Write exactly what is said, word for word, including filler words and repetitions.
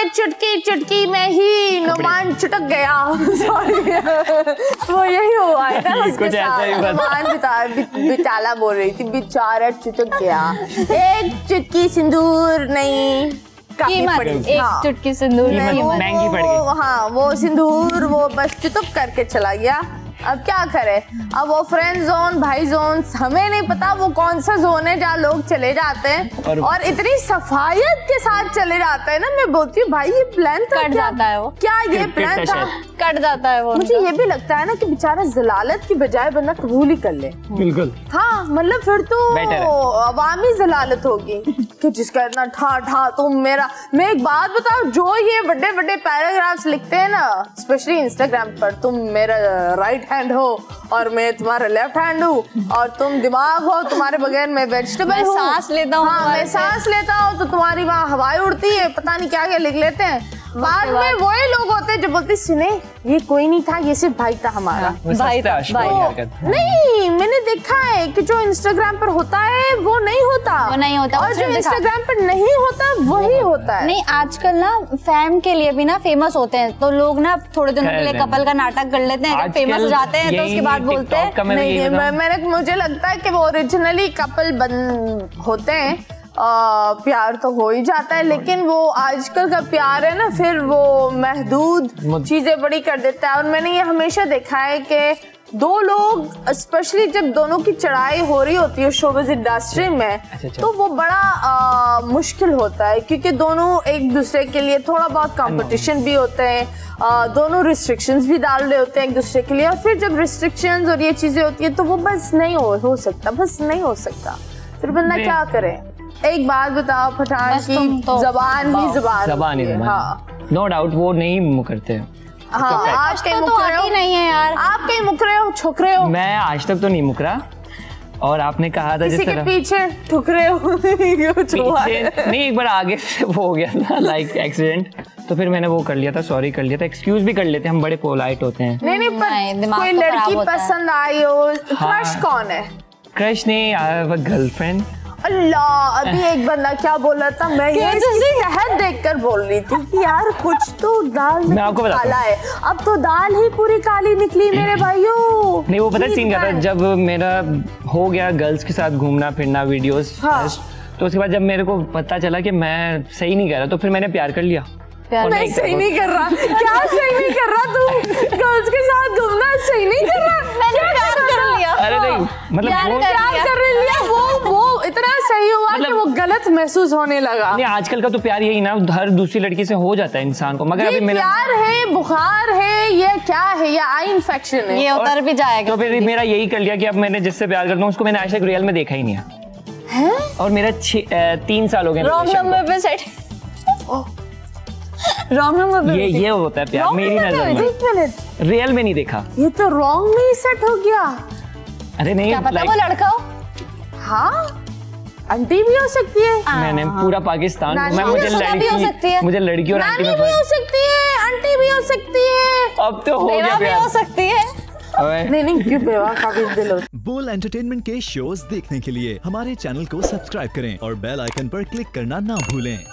चुटकी चुटकी में ही नुमान चुटक गया। वो यही हुआ था उसके साथ। नुमान बेचारा बोल रही थी, बेचारा चुटक गया। एक चुटकी सिंदूर नहीं कीमत, एक हाँ। चुटकी सिंदूर महंगी पड़ गई। हाँ वो सिंदूर वो बस चुटक करके चला गया। अब क्या करें, अब वो फ्रेंड जोन भाई जोन हमें नहीं पता वो कौन सा जोन है जहाँ लोग चले जाते हैं और, और इतनी सफायत के साथ चले जाते हैं ना। मैं बोलती हूँ भाई ये प्लान था कट क्या? जाता है वो क्या ये प्लान था? कट जाता है वो। मुझे ये भी लगता है ना कि बेचारा जलालत की बजाय बंदा कबूल ही कर ले। बिल्कुल हाँ मतलब फिर तो अवामी जलालत होगी कि जिसका इतना ठा ठा तुम मेरा। मैं एक बात बताऊं, जो ये बड़े बड़े पैराग्राफ्स लिखते हैं ना स्पेशली इंस्टाग्राम पर, तुम मेरा राइट हैंड हो और मैं तुम्हारा लेफ्ट हैंड हूँ और तुम दिमाग हो, तुम्हारे बगैर मैं वेजिटेबल हूँ, सांस लेता हूँ। हाँ मैं सांस लेता हूँ तो तुम्हारी वहाँ हवाएं उड़ती है, पता नहीं क्या क्या लिख लेते हैं। बाद में वही लोग होते हैं जो बोलते सुने ये कोई नहीं था, ये सिर्फ भाई था हमारा। भाई था, भाई नहीं मैंने देखा है कि जो इंस्टाग्राम पर होता है वो नहीं होता, वो नहीं होता और जो इंस्टाग्राम पर नहीं होता वही होता है। नहीं आजकल ना फैम के लिए भी ना फेमस होते हैं तो लोग ना थोड़े दिनों के लिए कपल का नाटक कर लेते हैं, जब फेमस हो जाते हैं तो उसके बाद बोलते हैं नहीं। मैंने मुझे लगता है कि वो ओरिजिनली कपल बन होते हैं, आ, प्यार तो हो ही जाता है, लेकिन वो आजकल का प्यार है ना फिर वो महदूद चीजें बड़ी कर देता है। और मैंने ये हमेशा देखा है कि दो लोग स्पेशली जब दोनों की चढ़ाई हो रही होती है शोबिज़ इंडस्ट्री में अच्छा, अच्छा। तो वो बड़ा आ, मुश्किल होता है क्योंकि दोनों एक दूसरे के लिए थोड़ा बहुत कंपटीशन भी होते हैं, आ, दोनों रिस्ट्रिक्शंस भी डाल रहे होते हैं एक दूसरे के लिए, और फिर जब रिस्ट्रिक्शंस और ये चीजें होती है तो वो बस नहीं हो, हो सकता बस नहीं हो सकता। फिर बंदा क्या करे? एक बात बताओ, पठान की तो जबान ही जबान जबान ही हाँ नो डाउट वो नहीं मुकरते। हाँ आज के तो आती नहीं है यार, आप कहीं मुक रहे हो, छुक रहे हो? मैं आज तक तो नहीं मुकरा। और आपने कहा था जिस तरह पीछे ठुक रहे हो पीछे नहीं, एक बार आगे से वो हो गया था लाइक एक्सीडेंट, तो फिर मैंने वो कर लिया था, सॉरी कर लिया था, एक्सक्यूज भी कर लेते हैं, हम बड़े पोलाइट होते हैं। नहीं नहीं पर कोई लड़की पसंद आई हो, क्रश कौन है? क्रश नहीं, आई हैव अ गर्लफ्रेंड। अल्लाह अभी एक बंदा क्या बोल रहा था, मैं ये शहद देखकर बोल रही थी कि यार कुछ तो दाल में काला है, अब तो दाल ही पूरी काली निकली मेरे भाइयों। नहीं वो पता सीन क्या था, जब मेरा हो गया गर्ल्स के साथ घूमना फिरना वीडियोस हाँ। तो उसके बाद जब मेरे को पता चला कि मैं सही नहीं कर रहा तो फिर मैंने प्यार कर लिया। नहीं सही नहीं कर रहा, क्या सही नहीं कर रहा तू? गर्ल्स के साथ घूमना सही नहीं कर रहा, मैंने प्यार कर लिया। अरे नहीं मतलब वो प्यार कर लिया, वो वो इतना सही हुआ मतलब, कि वो गलत महसूस होने लगा। नहीं आजकल का तो प्यार यही ना, हर दूसरी लड़की से हो जाता है इंसान को, मगर अभी मेरा प्यार है, बुखार है, ये क्या है, ये आई इन्फेक्शन है, ये उतर भी जाएगा। तो फिर मेरा यही कर लिया कि अब मैंने जिससे प्यार करता हूँ उसको मैंने आज तक रियल में देखा ही नहीं है, और मेरा तीन साल हो गए रॉन्ग नंबर पे सेट रॉन्ग नंबर ये ये होता है प्यार मेरी नजर में, रियल में नहीं देखा। ये तो रॉन्ग में ही सेट हो गया। अरे नहीं क्या पता वो लड़का हो? हाँ आंटी भी हो सकती है। मैंने पूरा पाकिस्तान मैं मुझे लड़की मुझे लड़की और आंटी भी हो सकती है, आंटी भी हो सकती है, अब तो हो गया प्यार हो सकती है। नहीं नहीं क्यों बेवा काफी दिल हो। बोल एंटरटेनमेंट के शोज देखने के लिए हमारे चैनल को सब्सक्राइब करें और बेल आइकन पर क्लिक करना ना भूलें।